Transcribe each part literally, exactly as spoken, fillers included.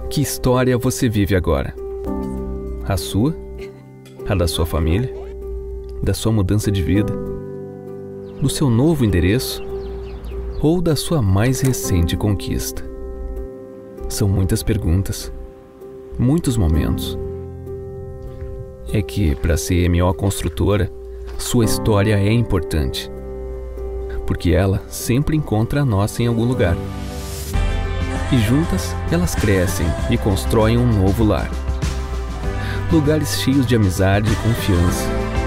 Que história você vive agora? A sua? A da sua família? Da sua mudança de vida? Do seu novo endereço? Ou da sua mais recente conquista? São muitas perguntas, muitos momentos. É que, para a C M O Construtora, sua história é importante, porque ela sempre encontra a nossa em algum lugar. E juntas, elas crescem e constroem um novo lar. Lugares cheios de amizade e confiança.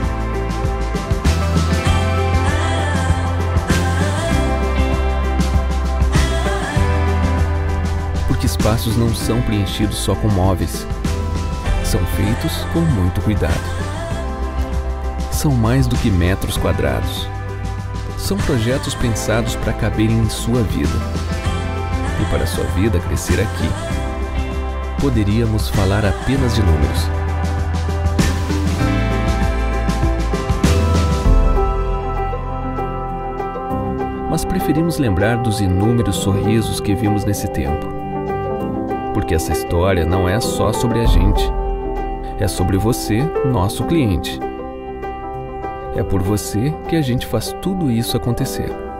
Porque espaços não são preenchidos só com móveis. São feitos com muito cuidado. São mais do que metros quadrados. São projetos pensados para caberem em sua vida. E para sua vida crescer aqui, poderíamos falar apenas de números. Mas preferimos lembrar dos inúmeros sorrisos que vimos nesse tempo. Porque essa história não é só sobre a gente. É sobre você, nosso cliente. É por você que a gente faz tudo isso acontecer.